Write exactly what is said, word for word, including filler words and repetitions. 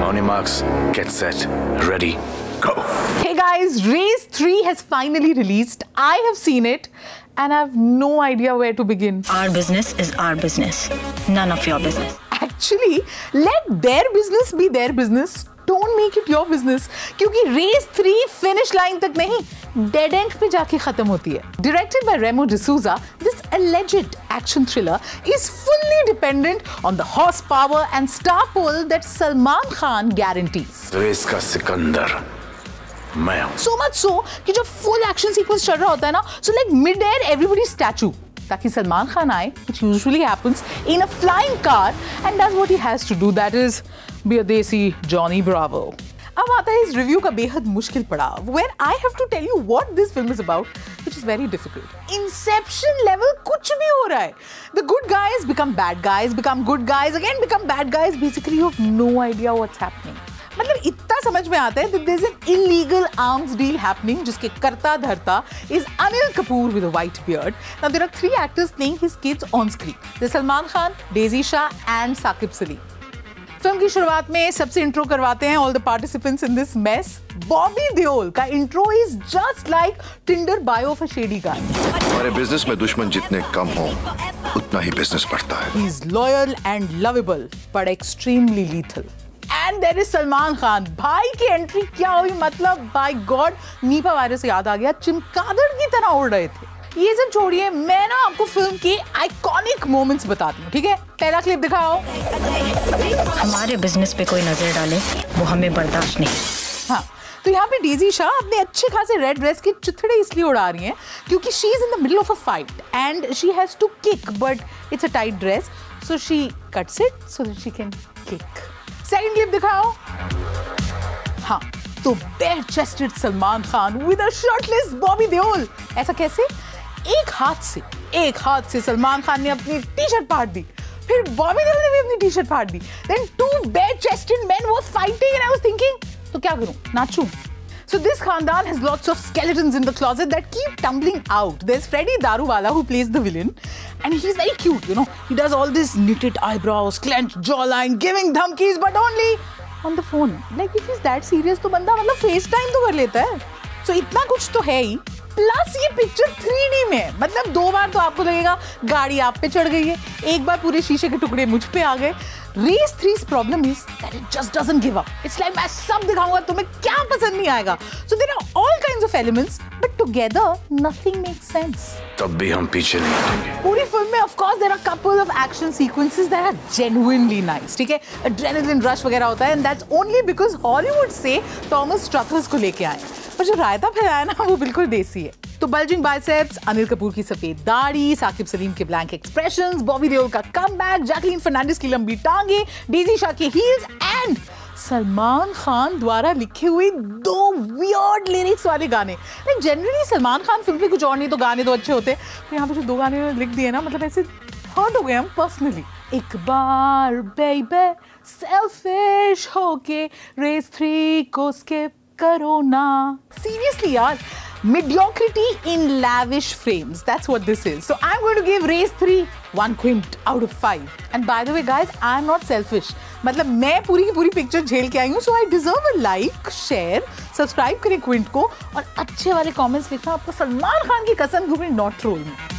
On your marks, get set, ready, go. Hey guys, Race three has finally released. I have seen it and I have no idea where to begin. Our business is our business, none of your business. Actually, let their business be their business. Don't make it your business. क्योंकि Race three finish line तक नहीं, dead end पे जाके खत्म होती है. Directed by Remo D'Souza, this alleged action thriller is fully dependent on the horsepower and star pull that Salman Khan guarantees. Race का सिकंदर मैं हूँ. So much so कि जब full action sequence चल रहा होता है ना, so like mid air everybody's statue. ताकि सलमान खान आए, which usually happens in a flying car and does what he has to do, that is be a देसी Johnny Bravo. अब आता है इस रिव्यू का बेहद मुश्किल पड़ाव, where I have to tell you what this film is about, which is very difficult. Inception level कुछ भी हो रहा है. The good guys become bad guys, become good guys, again become bad guys. Basically, you have no idea what's happening. मतलब इतना समझ में आता है that there's an illegal arms deal happening जिसके कर्ता धर्ता is Anil Kapoor with a white beard. Now there are three actors playing his kids on screen. There's Salman Khan, Daisy Shah and Saqib Salim. Film की शुरुआत में सबसे intro करवाते हैं all the participants in this mess. Bobby Deol का intro is just like Tinder bio of a shady guy. हमारे business में दुश्मन जितने कम हो, उतना ही बिजनेस बढ़ता है. He's loyal and lovable, but extremely lethal. And there is Salman Khan. भाई की एंट्री क्या हुई, मतलब बाय गॉड नीपा वायरस याद आ गया, चिमकादड़ की तरह उड़ रहे थे. ये सब छोड़िए, मैं ना आपको फिल्म के आइकॉनिक मोमेंट्स बताती हूँ, ठीक है? पहला क्लिप दिखाओ. हमारे बिजनेस पे कोई नजर डाले वो हमें बर्दाश्त नहीं. हाँ, तो यहाँ पे डेजी शाह अपने अच्छे खासे रेड ड्रेस के चिथड़े इसलिए उड़ा रही हैं क्योंकि she is in the middle of a fight and she has to kick, but it's a tight dress, so she cuts it so that she can kick. Second clip दिखाओ. हाँ, तो bare chested Salman Khan with a shirtless Bobby Deol. ऐसा कैसे? एक हाथ से एक हाथ से सलमान खान ने अपनी टी शर्ट फाड़ दी, फिर बॉबी देओल ने भी अपनी टी शर्ट फाड़ दी. Then two bare chested men were fighting and I was thinking, तो क्या करूं, नाचूं? So this khandan has lots of skeletons in the closet that keep tumbling out. There's Freddy Daruwala who plays the villain and he's very cute, you know. He does all this knitted eyebrows, clenched jawline, giving धमकीज but only on the phone. Like if he's that serious तो बंदा मतलब FaceTime तो कर लेता है. So इतना कुछ तो है ही. प्लस ये पिक्चर थ्री डी में है, मतलब दो बार तो आपको लगेगा गाड़ी आप पे चढ़ गई है, एक बार पूरे शीशे के टुकड़े मुझ पे आ गए. Race three's problem is that it just doesn't give up. It's like मैं सब दिखाऊंगा, तुम्हें क्या पसंद नहीं आएगा. So there are all kinds of elements, but together nothing makes sense. तब भी हम पीछे नहीं हटेंगे. पूरी फिल्म में of course there are couple of action sequences that are genuinely nice, ठीक है? Adrenaline rush वगैरह होता है and that's only because Hollywood से Thomas Struthers को लेके आए. पर जो रायता फैलाया ना वो बिल्कुल देसी है. तो बल्जिंग बाइसेप्स, अनिल कपूर की सफेद दाढ़ी, साकिब सलीम के ब्लैंक एक्सप्रेशंस, बॉबी देओल का कमबैक, जैकलीन फर्नांडिस की लंबी टांगे, डेजी शाह के हील्स एंड सलमान खान द्वारा लिखे हुए दो वियर्ड लिरिक्स वाले गाने. Like generally Salman Khan film में कुछ और नहीं तो गाने तो अच्छे होते, तो यहाँ पे जो दो गाने लिख दिए ना, मतलब ऐसे हर्ट हो गए हम पर्सनली. एक बार बेबे सेल्फिश होके रेस थ्री को स्किप करो ना. सीरियसली यार, mediocrity in lavish frames, that's what this is. So I'm going to give Race three one quint out of five. And by the way guys, I'm not selfish. मतलब मैं पूरी की पूरी picture झेल के आई हूँ, so I deserve a like, share, subscribe करें Quint को और अच्छे वाले कमेंट्स लिखना. आपको सलमान खान की कसम, you will not troll me.